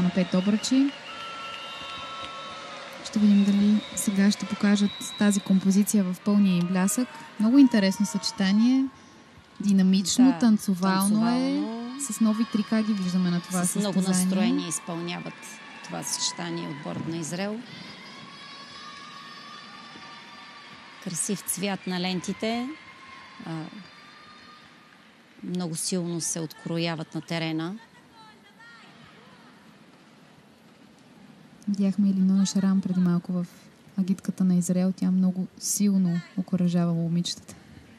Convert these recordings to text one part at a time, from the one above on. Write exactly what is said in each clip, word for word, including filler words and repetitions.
на пет обръчи. Ще видим дали сега ще покажат тази композиция в пълния им блясък. Много интересно съчетание. Динамично, да, танцовално, танцовално е. С нови трикаги виждаме на това с състезание. Много настроение изпълняват това съчетание отборът на Израел. Красив цвят на лентите. А, много силно се открояват на терена. Видяхме и Линоя Шарам преди малко в агитката на Израел. Тя много силно окуражава момичетата.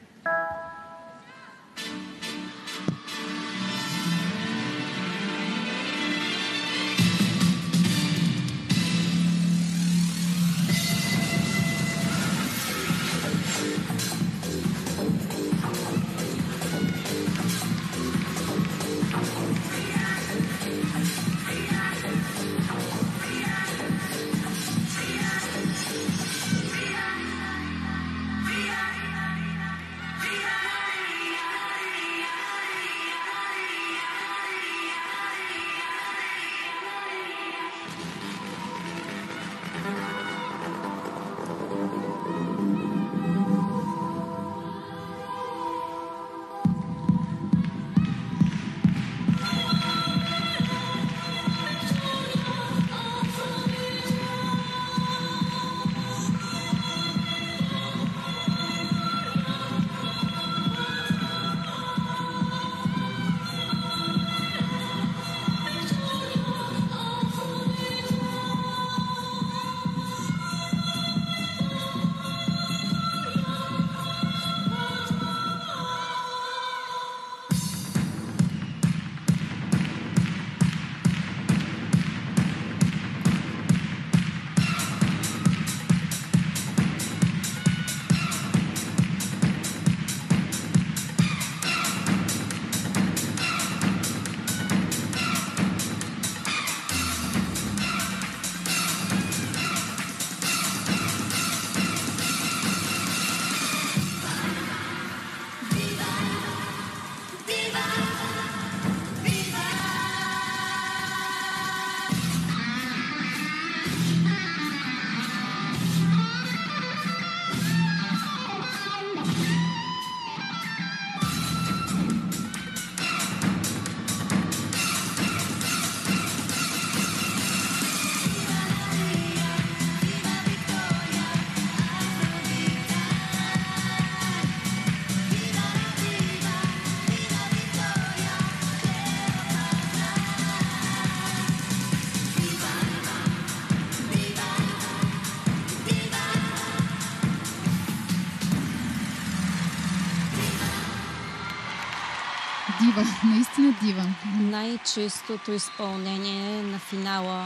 Дива, наистина дива. Най-чистото изпълнение на финала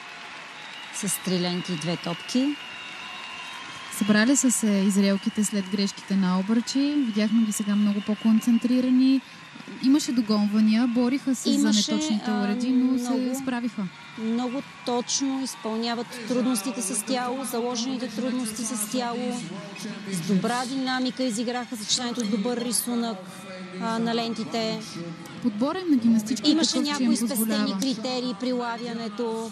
с три ленти и две топки. Събрали са се израелките след грешките на обръчи. Видяхме ги сега много по-концентрирани. Имаше догонвания, бориха се Имаше, за неточните уреди, но много, се справиха. Много точно изпълняват трудностите с тяло, заложените трудности с тяло. С добра динамика изиграха съчетанието с добър рисунък а, на лентите. Подборен на гимнастичка. Имаше някои спестени критерии при лавянето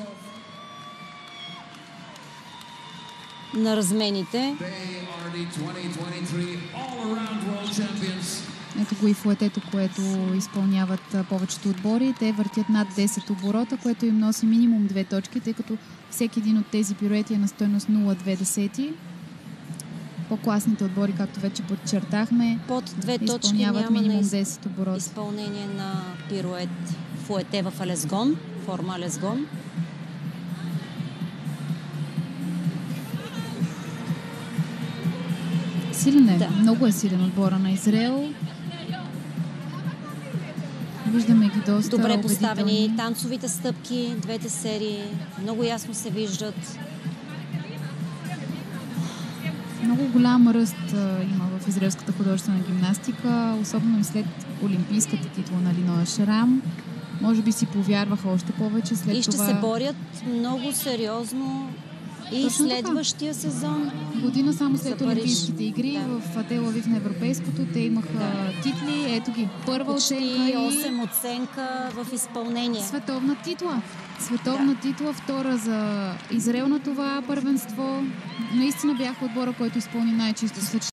на размените. Ето го и фуетето, което изпълняват повечето отбори. Те въртят над десет оборота, което им носи минимум две точки, тъй като всеки един от тези пируети е на стойност нула цяло две десети. По-класните отбори, както вече подчертахме, под две точки изпълняват минимум десет оборота. Изпълнение на пирует фуете в алезгон, форма алезгон. Силен е. Да. Много е силен отбора на Израел. Виждаме ги доста добре поставени танцовите стъпки, двете серии много ясно се виждат. Много голям ръст а, има в израелската художествена гимнастика, особено и след олимпийската титла на Линоя Шарам. Може би си повярваха още повече след това. И ще това... се борят много сериозно И Точно следващия така. сезон. Година само след за Париж. Олимпийските игри Да. в Тел Авив на Европейското. Те имаха Да. титли. Ето ги. Първа Почти оценка и осем оценка в изпълнение. световна титла. Световна Да. титла, втора за Израел на това първенство. Наистина бяха отбора, който изпълни най-чисто